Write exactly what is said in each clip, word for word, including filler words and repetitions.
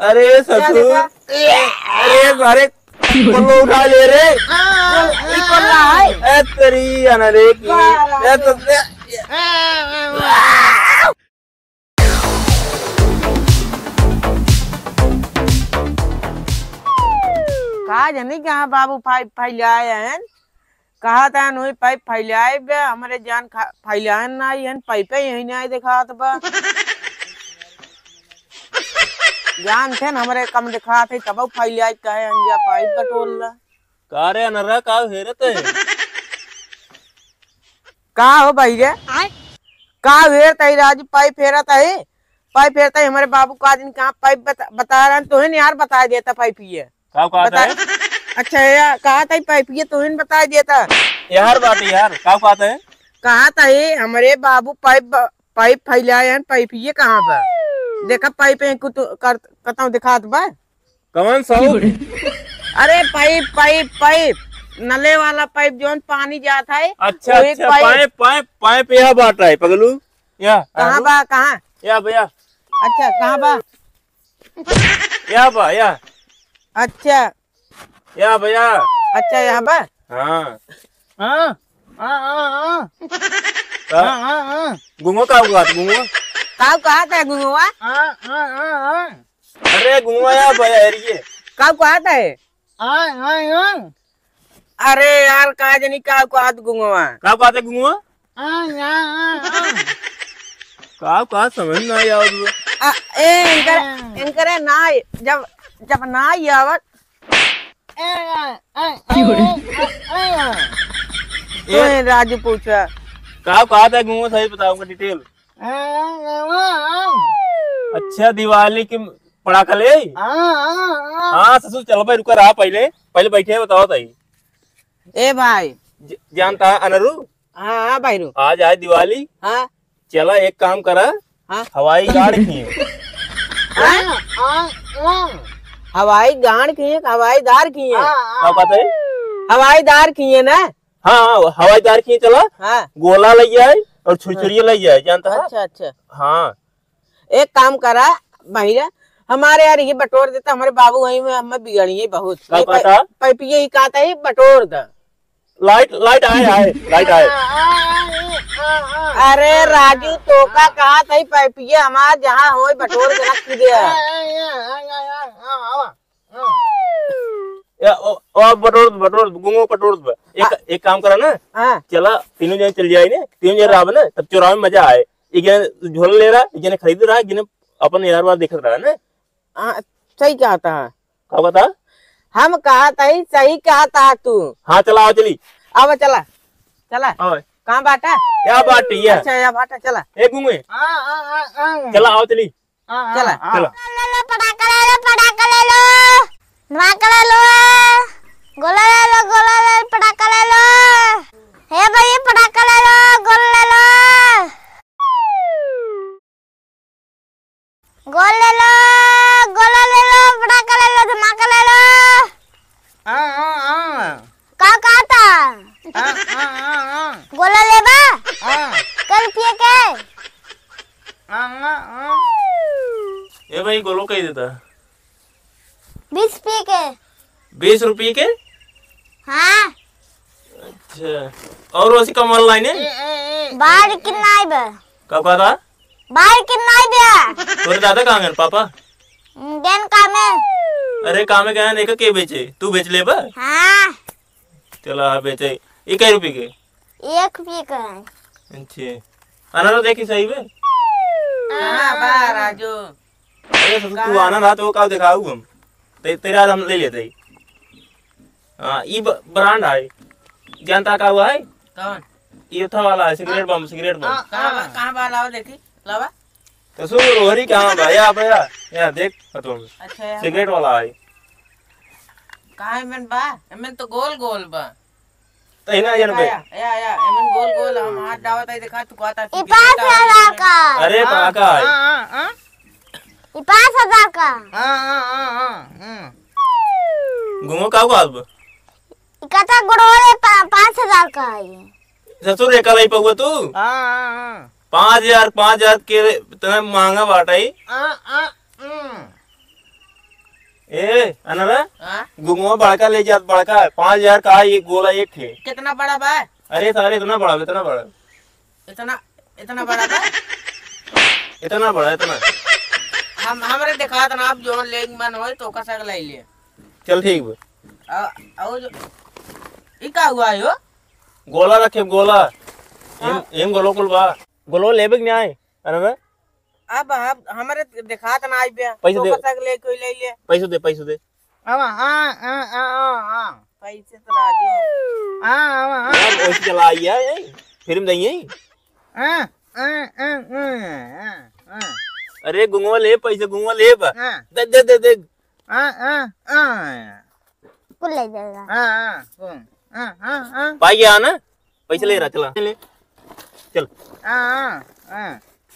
अरे ससुर अरे अरे बोलो उठा ले रे ए तेरी अनरे की ए तो कहा जानी कहाँ बाबू फाइल फैलाए हैं कहा था नो पाइप फैलाए बे हमारे जान फैलाए ना ये पाइपे यही नहीं दिखा तो बा जान थे हमारे कम दिखा थे तब फैलाए कहे अंजा पाइप बटोल ला का रे अनरा का हेरत है कहा हो भाई रे कहा हेरता है राजू पाइप फेरता है पाइप फेरता है हमारे बाबू का दिन कहाँ पाइप बता, बता रहा तो है यार बता देता पाइप ये का कहता है अच्छा यार कहा था पाइप ये तो इन बता देता यार बात यार का कहता है कहा था ये हमारे बाबू पाइप पाइप फैलाए हैं पाइप ये कहाँ पर देखा पाइप कता दिखा बा कौन सा अरे पाइप पाइप पाइप नले वाला पाइप जो पानी जाता है अच्छा अच्छा पाइप पाइप पाइप यह बाट रहा है पगलू या कहाँ बा कहाँ या भैया अच्छा कहाँ बा या बा या अच्छा या भैया अच्छा यहाँ बा हाँ हाँ हाँ हाँ गुंगो का हुआ गुंगो कब कहा था गुंगवा अरे गुंगो या भैया ये कब कहा था अरे यार कहा जानी कब कहा गुंगवा कब कहा था गुंगो कब कहा समझ ना आया ए इनकर इनकर ना जब जब ना आवत ये राजू पूछा कहा कहा था गुंगो सही बताऊंगा डिटेल अच्छा दिवाली की पटाखा ले हाँ ससुर चलो भाई रुका रहा पहले पहले बैठे बताओ ताई ए भाई जानता है अनरू हाँ हाँ भाई रू आज आए दिवाली हाँ चला एक काम करा हाँ हवाई गाड़ किए हवाई गाड़ किए हवाई दार किए क्या पता है हवाई दार किए ना हाँ हवाई दार किए चला हाँ गोला ले जाए और छुरछुरिया ले जाए जानता है अच्छा अच्छा हाँ एक काम करा भैया हमारे यार ये बटोर देता हमारे बाबू वही में हमें बिगड़िए बहुत पैपिए ही कहता है बटोर दा लाइट लाइट आए आए लाइट आए अरे राजू तो का कहा था पैपिए हमारे जहाँ हो बटोर के रख दिया या ओ, ओ बटोर बटोर गुंगो बटोर एक एक काम करा ना हाँ चला तीनों जने चल जाए ना तीनों जने रहा ना तब चौराहे में मजा आए एक जने झोला ले रहा एक जने खरीद रहा एक जने अपन यार बार देख रहा है ना हाँ सही कहता है क्या बता हम कहा था सही कहता है तू हाँ चला आओ चली अब चला चला कहाँ बाटा या बाटी है अच्छा या बाटा चला एक गुंगे चला आओ चली चला चला पटाखा ले लो पटाखा ले लो धमाका ले लो गोला ले लो गोला ले पटाखा ले लो हे भाई पटाखा ले लो गोला ले लो गोल ले लो गोला ले लो पटाखा ले लो धमाका ले लो का का था गोला ले बा कल पिए के ये भाई गोलो कही देता बीस पिए के बीस रुपये के हाँ अच्छा और वैसी कमल लाइन है बाहर कितना आई बा कब कहा था बाहर कितना आई बा तोरे दादा कहाँ गए पापा देन का में अरे काम में गया नहीं का के बेचे तू बेच ले बा हाँ चला हाँ बेचे एक ही रुपये के एक रुपये का अच्छा आना देखी सही में हाँ बा राजू अरे तू आना रहा तो वो का दिखाऊ हम ते, तेरा हम ले लेते हाँ ये ब्रांड है जानता का हुआ है कौन ये था वाला है सिगरेट बम सिगरेट बम कहाँ कहाँ बा लाओ देखी लावा तो सुन रोहरी कहाँ भैया भैया यार देख तुम अच्छा सिगरेट वाला है कहाँ है मन बा मन तो गोल गोल बा तो इना जन पे या या मन गोल गोल हम हाथ डावत है देखा तू कहता ये पाँच हजार का अरे पटाखा है ये पाँच हजार का घूमो का हुआ अब कथा गुड़ोले पाँच हजार का है ससुर एक लाई पहुआ तू पाँच हजार पाँच हजार के तुम्हें महंगा बाटा ही ए अनरा हाँ? गुंगवा बड़का ले जा, बड़का पाँच हजार का ये गोला एक थे। कितना बड़ा बा? अरे सारे इतना बड़ा इतना बड़ा इतना इतना बड़ा बा? इतना बड़ा इतना। हम हमरे दिखा दना आप जो लेग मन होए तो कसा ले ले। चल ठीक बा। आओ जो ई का हुआ यो? गोला रखे गोला एम एम गोलो कुल बा गोलो लेबे के नहीं अनरा। अब आप हमारे दिखा दना आई बे पैसे तो दे। कसा ले कोई ले ले। पैसे दे पैसे दे। अब हां हां हां हां पैसे तो राजू हां हां यार ओसी चला आई है फिल्म नहीं है। हां हां हां हां अरे गुंगवा ले पैसे गुंगवा ले बा हां दे दे दे दे। हां हां हां कुल ले जाएगा। हां हां हां हां हां पाई गया ना पैसे ले रहा चला ले चल। हां हां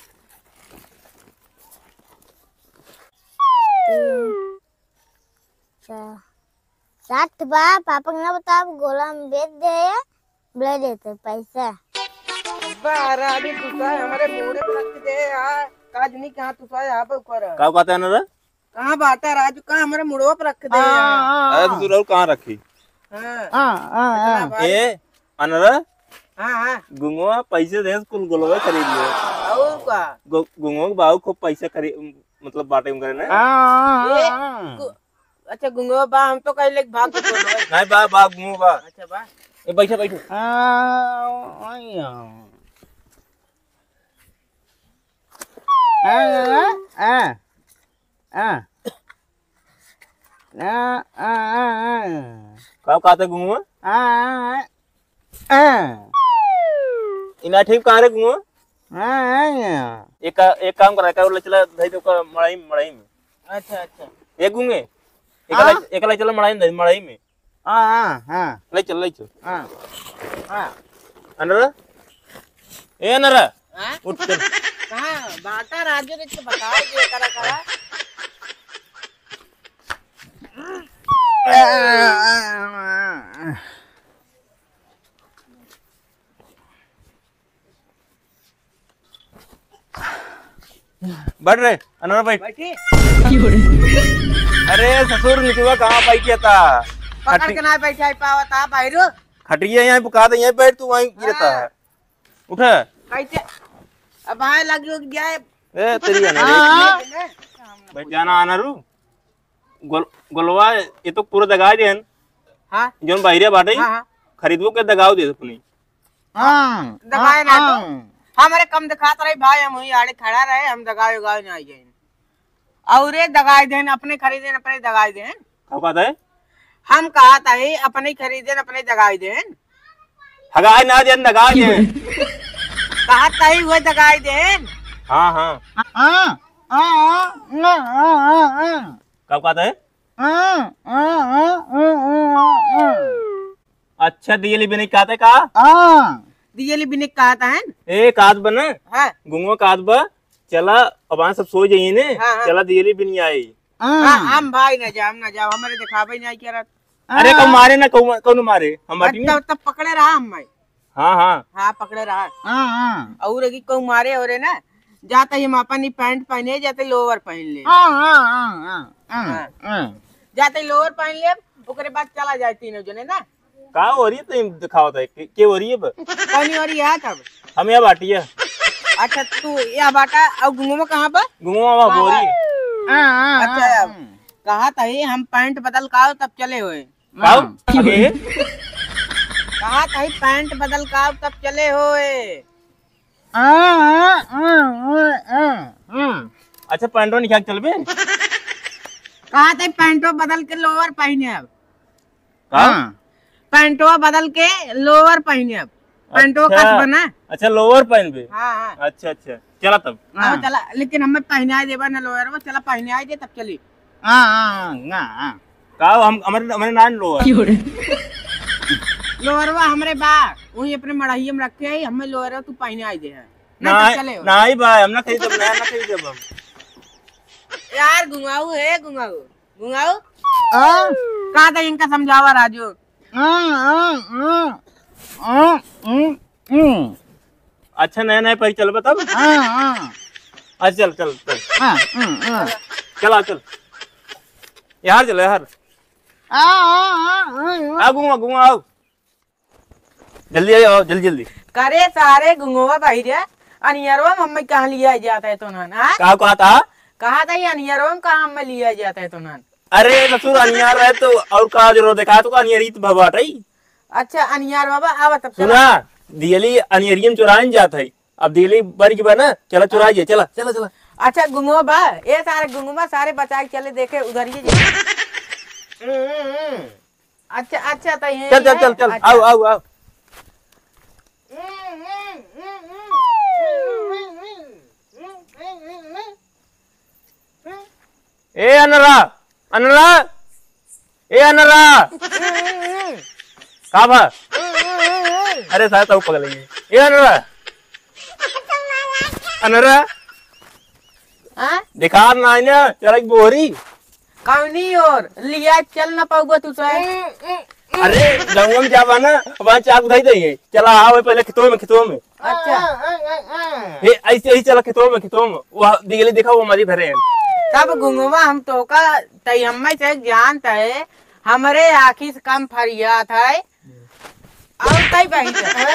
साठ बा पापा ने बता गोला में बेच दे ले देते पैसा। बारा अभी तुसा हमारे मुड़े पर रख दे यार काज नहीं कहां तुसा यहां पर ऊपर का कहता है ना कहां बाटा राजू कहां हमारे मुड़वा पर रख दे यार। अरे तू रहो कहां रखी। हां हां हां ए अनरा हां हां गुंगवा पैसे दे कुल गोलवा खरीद ले। और का गुंगवा बाबू खूब पैसे खरीद मतलब बाटे में करे ना। हां अच्छा गुंगवा बा हम तो कह ले भाग के बोलो नहीं बा बा गुंगवा बा। अच्छा बा ए बैठो बैठो। हां आया हां हां हां ना आ आ का कहता है गुंगवा आ आ इना ठीक कहां रे गुंगवा। हां एक एक काम करा का ले चला धई तो का मड़ाई मड़ाई में। अच्छा अच्छा एक गुंगे एकला एकला चला मड़ाई में मड़ाई में। हां हां ले चल ले चल। हां हां अनरा ए अनरा हां उठ चल। कहां बाटा राजू ने तो बता दे करा करा बैठ रे अनरा बैठ। बैठी अरे ससुर निकवा कहां बैठिया था पकड़ के ना बैठा पावा था बाहर खटिया यहाँ पुका दे यहीं बैठ तू वहीं गिरता है। उठ कैसे अब आए लग लोग जाए ए तेरी अनरा बैठ जाना अनरू गोल गोलवा ये तो पूरा दगा देन। हां जोन बाहरिया बाटे हां खरीदबो के दगाव दे अपनी। हां दगाए ना तो हमारे कम दिखात रहे भाई हम ही आड़े खड़ा रहे हम दगाए गाए ना जाए और ये दगाए देन अपने खरीदे अपने दगाए देन। क्या कहता है हम कहा था ही अपने खरीदे अपने दगाए देन हगाए ना देन दगा दे। कहा था ही वो दगाए देन। हां हां हां हां हां क्या कहता है अच्छा दियली भी नहीं कहते का दियली भी नहीं कहा था ए काद बन हां गुंगो काद बा चला अब सब सो जाइए ने। हाँ, हाँ। चला दियली भी नहीं आई। हां हम भाई ना जाओ ना जाओ हमारे दिखावे नहीं क्या अरे कब मारे ना कौन कौन मारे हम बाटी में। तब तब पकड़े रहा हम मैं हां हां हाँ पकड़े रहा हां हां और की को मारे और ना जाते हम अपन पैंट पहने जाते लोअर पहन ले। हां हां हां हां जाते लोअर पहन ले ओकरे बाद चला जाए तीनों जने ना। का हो रही है तुम दिखाओ था के, के हो रही है कौन हो रही है तब हम यहाँ बाटी है। अच्छा तू या बाटा और गुंगो कहां पर गुंगवा वहां हो रही है। हां अच्छा कहा था ही हम पैंट बदल का तब चले हुए काऊ अबे कहा था ही पैंट बदल का तब चले हुए। अच्छा पैंटो निकाल चल बे कहा था पैंटो बदल के लोअर पहने अब का पैंटो बदल के लोअर पहने अब पैंटो अच्छा। कस बना। अच्छा लोअर पहन बे। हाँ हाँ अच्छा अच्छा चला तब हाँ चला लेकिन हमें पहने आए देवा ना लोअर वो चला पहने आए दे तब चली। हाँ हाँ हाँ का हम हमारे हमारे नान लोअर लोअर वो हमारे बा वही अपने मड़ाई में रखे है हमें लोअर तू पहने आए दे है नहीं नहीं भाई हम ना खरीदब ना ना खरीदब हम यार गुंगाऊ है गुंगाऊ गुंगाऊ कहा था इनका समझावा राजू। अच्छा नया नया पैर चल बता। अच्छा चल चल चल चला चल यार चलो यार आओ गुंगा गुंगा आओ जल्दी आओ जल्दी जल्दी करे सारे गुंगोवा भाई रे अनियरवा मम्मी कहाँ लिया जाता है तो नान हाँ कहा कहा था कहा था ये अनियरवा कहाँ में लिया जाता है तो नान अरे ससुर अनियार है तो और कहा जरूर देखा तो अनियरी तो भबाट है अच्छा अनियार बाबा आवा तब सुना दियली अनियरियम चुरान जाता है अब दियली बर की बना चला चुराइए चला चला चला अच्छा गुंगो बा ये सारे गुंगुमा सारे बचा के चले देखे उधर ही अच्छा अच्छा तो ये चल चल चल चल आओ आओ आओ ए अनरा अनरा ए अनरा कहा भा अरे साहब तो पकड़ लेंगे ए अनरा अनरा हाँ दिखा ना है ना चल बोरी कौनी और लिया चल ना पाऊगा तू साहब अरे जंगल में जावा ना वहाँ चाक उठाई देंगे चला आओ पहले खितों में खितों में अच्छा ये ऐसे ही चला खितों में खितों में वो दिगली देखा वो हमारी भरे हैं तब गुंगुमा हम तो का तई हमें से ज्ञान है हमारे आखी से कम फरिया था और तई बही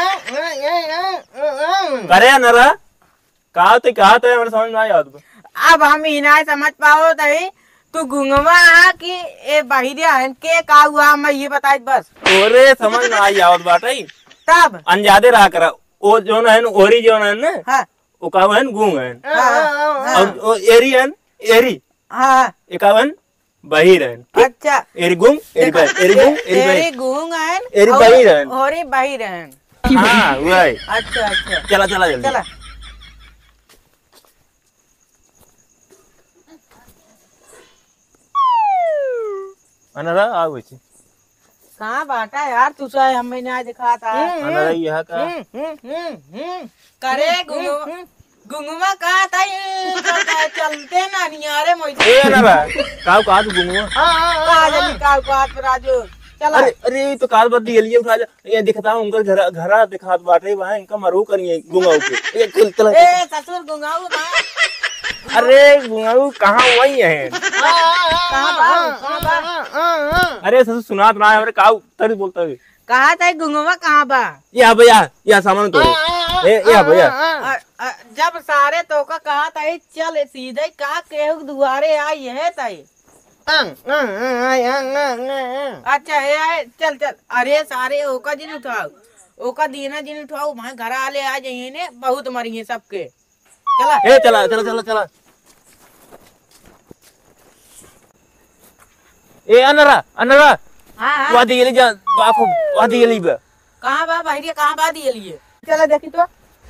करे नरा कहा तो कहा तो हमारे समझ में आया अब हम ही ना समझ पाओ तई तू गुंगवा है कि ए बहिरिया है के का हुआ मैं ये बताई बस ओरे समझ में आई आवत बाटे तब अनजादे रहा करा ओ जो ना है ओरी जो ना है ना हाँ ओ का है गूंग है हाँ और ओ एरी है एरी हाँ एकावन बहिर है अच्छा एरी गूंग एरी बहिर एरी गूंग एरी एरी बहिर गूंग है एरी बहिर है और ये बहिर है हां वही अच्छा अच्छा चला चला जल्दी चला अनरा आओ इसे कहाँ बाटा यार तू साहब हमें ना दिखा था अनरा यह का करे गुंगुमा गुंगुमा कहा था ये चलते ना नियारे मोइसे ए अनरा काव का तू गुंगवा कहा जल्दी काव कात पर राजू चला अरे अरे तो काल बद्दी लिए उठा जा ये दिखता हूं उनका घर घरा दिखात बाटे वहां इनका मरो करिए गुंगाओ के ये चल चल ए ससुर गुंगाऊ बा अरे गुंगाऊ कहां वही है कहां बा कहां बा अरे ससुर सुनात ना हमरे काऊ तरी बोलता है कहा था गुंगुमा कहां बा या भैया या सामान तो ए या भैया अ- अ- जब सारे तो का कहा था ये चल सीधे का केहू दुआरे आई है ताई अच्छा है आए चल चल अरे सारे ओका जिन उठाओ ओका दीना जिन उठाओ वहां घर आले आ जाइए ने बहुत मरिए सबके चला ए चला चला चला चला ए अनरा अनरा हाँ हाँ वादी गेली जा बाखो वादी गेली बा कहाँ बा भाई कहाँ बा दिए लिए चला देखी तो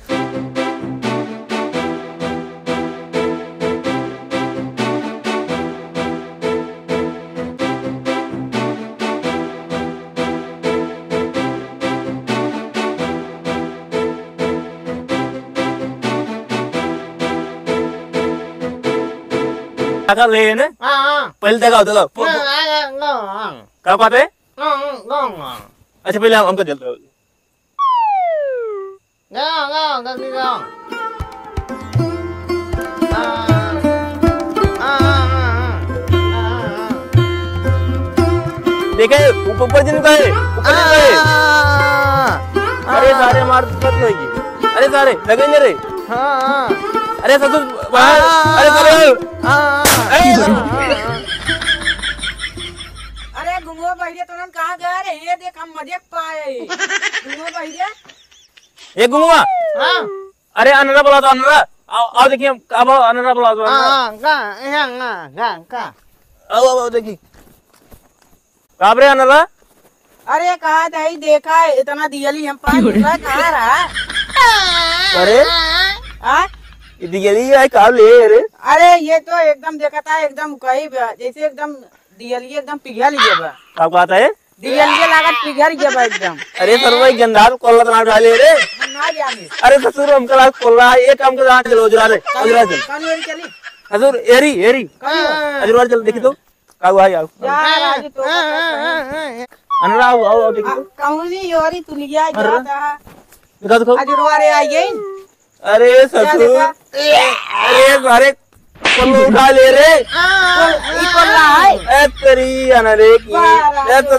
का ले ने पहले देखो देखो क्या बात है अच्छा पहले हम हमको चलते देखे ऊपर जिन का है ऊपर जिन का है अरे सारे मार पत नहीं अरे सारे लगे नहीं रे अरे ससुर अरे सारे अरे गुंगो भैया तुरंत कहाँ गए रे ये देख हम मजे पाए गुंगो भैया ये गुंगवा अरे अनरा बोला तो अनरा आओ आओ देखिए अब अनरा बोला तो आओ आओ देखिए काबरे अनरा अरे कहा था ही देखा है इतना दियली हम पाए दूसरा कहाँ रहा अरे हाँ ये दिगली है काब ले रे अरे ये तो एकदम देखा था एकदम कहीं जैसे एकदम दियली एकदम पिघल गया बा क्या कहता है दियली लागत पिघल गया बा एकदम अरे सर भाई गंदार कोल्ला ना डाले रे हम ना जाने अरे ससुर हम कल कोल्ला एक काम के साथ चलो उजरा रे उजरा चल कौन वाली चली ससुर एरी एरी उजरा चल देखी तो का हुआ आओ जा राजू तो अनरा आओ आओ देखी तो कौन सी योरी तू लिया जाता दिखा दिखा आज रोरे आई गई अरे ससुर अरे सारे कोल्ला उठा ले रे ई कोल्ला है ए तेरी अनरे की ले तो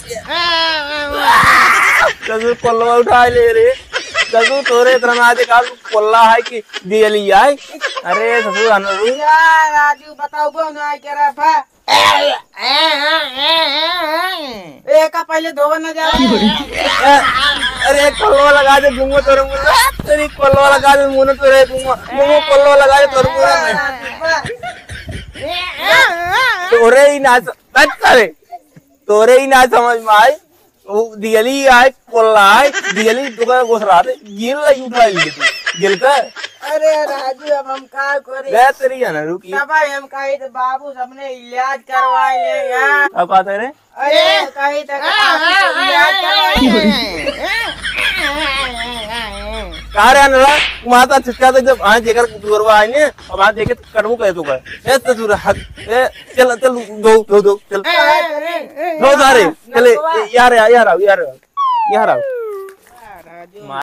ससुर पल्लवा उठा ले रे ससुर तोरे इतना ना देखा पल्ला है कि दियली आए अरे ससुर अनरू यार राजू बताओ कौन है कह रहा था एक का पहले धो न जा अरे पल्लवा लगा दे दूंगा तोरे मुंह तेरी पल्लवा लगा दे मुंह तोरे दूंगा मुंह पल्लवा लगा दे तोरे मुंह तोरे ही ना अरे तोरे ही ना समझ में आए वो दियली आए पल्ला आए दियली दुकान घुस रहा थे गिल लगी उठा ली तू गिल का अरे राजू अब हम का करे गया तेरी है ना रुकी तब हम कही तो बाबू सबने इलाज करवाए यार अब आता है रे अरे कही तो इलाज करवाए कहाँ रे अनरा माता छिटका तो जब आज जेकर गुरवा आए ने अब आज देखे कटबू कहे तो का ए तो दूर हक ए चल चल दो दो दो चल दो सारे चले यार यार आओ यार यार आओ